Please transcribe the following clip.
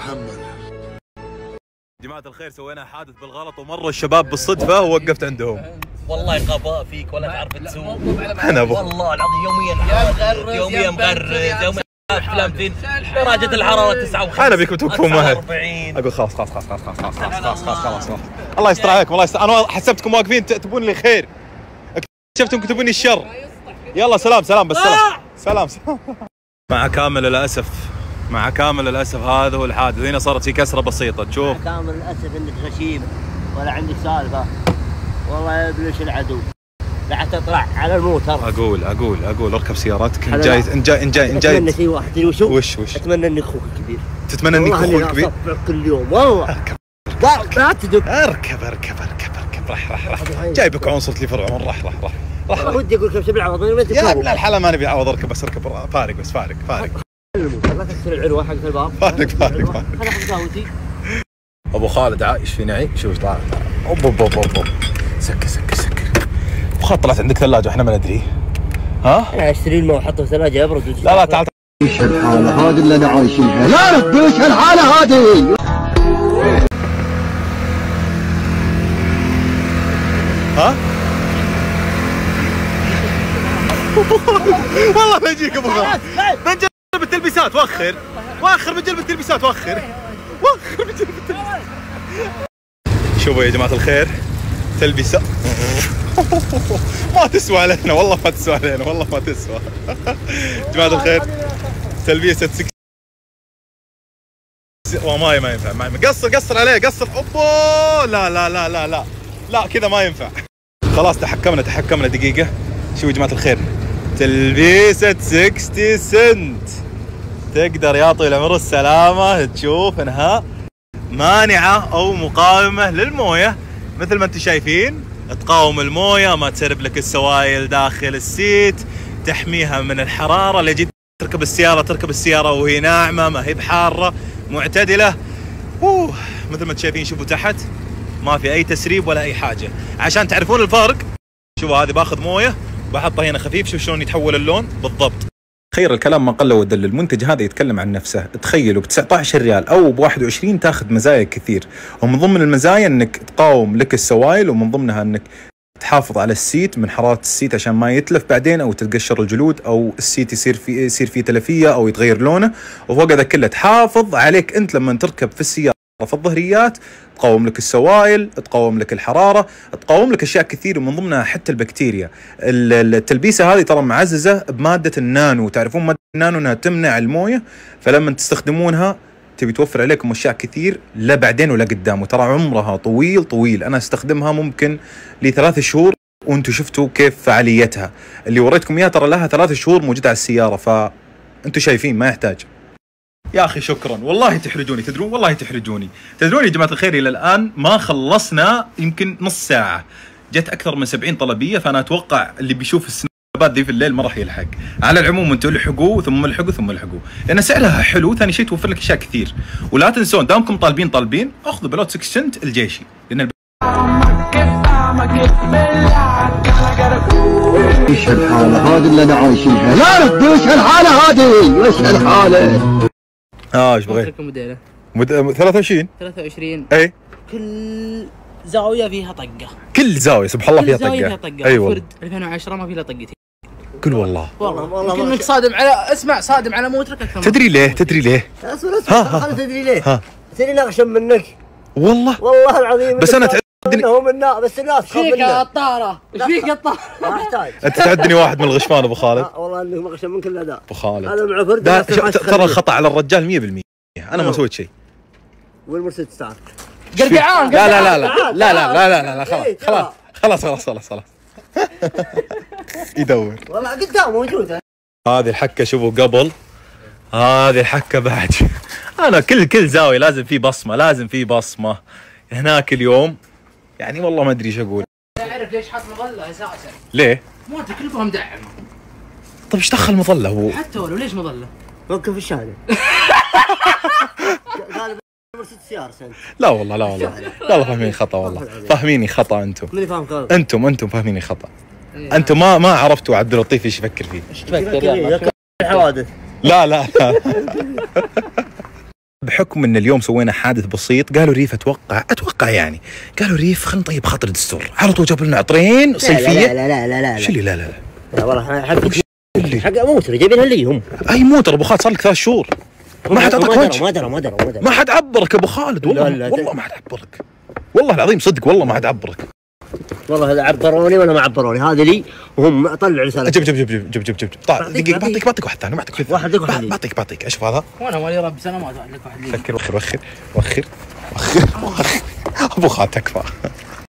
اتحمل. جماعة الخير سوينا حادث بالغلط ومروا الشباب بالصدفة ووقفت عندهم. والله غباء فيك ولا تعرف تسوق. انا والله العظيم يوميا مغرز يوميا افلام فين درجة الحرارة 59. انا بيكم توقفون معي. اقول خلاص الله يستر عليكم الله يستر. انا حسبتكم واقفين تبون لي خير، اكتشفتم تبون لي الشر. يلا سلام بس سلام. مع كامل الاسف هذا هو الحادث. هنا صارت في كسره بسيطه تشوف. مع كامل الاسف انك غشيم ولا عندك سالفه. والله يا ابليش العدو لا تطلع على الموتر. اقول اركب سيارتك. ان جاي اتمنى شيء واحد وش اتمنى اني اخوك الكبير. تتمنى اني اخوك الكبير؟ والله كل يوم والله. لا تدق. اركب راح جايبك عنصر لي فرع راح ودي اقول كم شبع عوض يا ابن الحلال ما نبي عوض. اركب فارق لا تكسر العروه حق الباب. فارق انا اخذ قهوتي. ابو خالد عايش في نعيم. شوف طالع اوب سكر ابو خالد طلعت عندك ثلاجه واحنا ما ندري. ها انا اشتري الماء واحطه في ثلاجه يبرد. لا تعال. ايش الحاله هذه اللي انا عايشينها؟ يا ربي ايش الحاله هذه؟ ها والله بيجيك ابو خالد. بنجرب التلبيسات واخر بنجرب التلبيسات واخر بنجرب التلبيسات. شوفوا يا جماعه الخير تلبيسات ما تسوى علينا والله ما تسوى جماعه الخير تلبيسه ما ينفع. قصر عليه اوبا. لا كذا ما ينفع. خلاص تحكمنا دقيقه. شوفوا يا جماعه الخير تلبيسه 60 سنت تقدر يا طويل العمر السلامه تشوف انها مانعه او مقاومه للمويه مثل ما انتم شايفين. تقاوم المويه، ما تسرب لك السوائل داخل السيت، تحميها من الحراره اللي جيت تركب السياره وهي ناعمه ما هي بحاره معتدله. مثل ما انتم شايفين شوفوا تحت ما في اي تسريب ولا اي حاجه. عشان تعرفون الفرق شوفوا هذه باخذ مويه بحطها هنا خفيف. شوف شلون يتحول اللون بالضبط. خير الكلام ما قل ودل. المنتج هذا يتكلم عن نفسه. تخيلوا ب 19 ريال او ب 21 تاخذ مزايا كثير، ومن ضمن المزايا انك تقاوم لك السوائل، ومن ضمنها انك تحافظ على السيت من حراره السيت عشان ما يتلف بعدين او تتقشر الجلود او السيت يصير فيه تلفيه او يتغير لونه. وفوق هذا كله تحافظ عليك انت لما تركب في السياره في الظهريات، تقاوم لك السوائل، تقاوم لك الحراره، تقاوم لك اشياء كثير ومن ضمنها حتى البكتيريا. التلبيسه هذه ترى معززه بماده النانو. تعرفون ماده النانو انها تمنع المويه، فلما تستخدمونها تبي توفر عليكم اشياء كثير لا بعدين ولا قدام. وترى عمرها طويل. انا استخدمها ممكن ل3 شهور وانتم شفتوا كيف فعاليتها. اللي وريتكم اياها ترى لها 3 شهور موجوده على السياره، فانتم شايفين ما يحتاج. يا اخي شكرا والله تحرجوني. تدرون والله تحرجوني. تدرون يا جماعه الخير الى الان ما خلصنا يمكن نص ساعه. جت اكثر من 70 طلبيه، فانا اتوقع اللي بيشوف السنابات ذي في الليل ما راح يلحق. على العموم انتم الحقوا ثم الحقوا لان سعرها حلو. ثاني شيء توفر لك اشياء كثير. ولا تنسون دامكم طالبين اخذوا بلوت 6 سنت الجيشي لان ايش الحاله هذه اللي انا عايشينها؟ يا ربي ايش الحاله هذه؟ ايش الحاله؟ ايش بغيت؟ 23 اي كل زاويه فيها طقه. كل زاويه سبحان الله فيها طقه. ايوه فرد 2010 ما في له طقتين. قل والله يمكن انك صادم على موترك اكثر. تدري ليه؟ تدري ليه؟ تدري لا اغشم منك والله العظيم. بس انا تعدني بس الناس تخاف منك. ايش فيك يا طاره؟ ما احتاج. انت تعدني واحد من الغشمان ابو خالد. والله انك ما اغشم منك الا ذا ابو خالد. هذا مع فرد. ترى الخطا على الرجال 100%. انا ما سويت شيء. والمرسيدس تعال قرقعان. لا خلاص يدور والله قدام موجوده. هذه الحكه شوفوا قبل، هذه الحكه بعد. انا كل زاويه لازم في بصمه. هناك اليوم يعني والله ما ادري ايش اقول. تعرف ليش حط مظله اساسا؟ ليه؟ موتر كلها مدعمه. طيب ايش دخل مظله هو؟ حتى ولو ليش مظله؟ وقف الشارع. قال مرسيدس سيارة سنت. لا والله فاهمين خطا. والله فاهميني خطا انتم. من فاهم غلط؟ انتم فاهميني خطا. انتم ما عرفتوا عبد اللطيف ايش يفكر فيه. ايش تفكر؟ الحوادث. لا بحكم ان اليوم سوينا حادث بسيط قالوا ريف اتوقع يعني قالوا ريف خلينا نطيب خاطر الدستور، على طول جابوا لنا عطرين صيفيه. لا شو اللي لا والله حق موتر جايبينها لي هم. اي موتر ابو خالد صار لك 3 شهور ما حد اعطاك وجه. ما دروا ما حد عبرك ابو خالد والله. والله ما حد عبرك والله العظيم صدق والله ما حد عبرك. والله لا عبروني ولا ما عبروني، هذا لي وهم طلعوا رسالة. جيب طيب دقيقة بعطيك واحد ثاني بعطيك اشوف هذا. وانا مالي رب سنوات اعطيك واحد لي. وخر ابو خالد تكفى.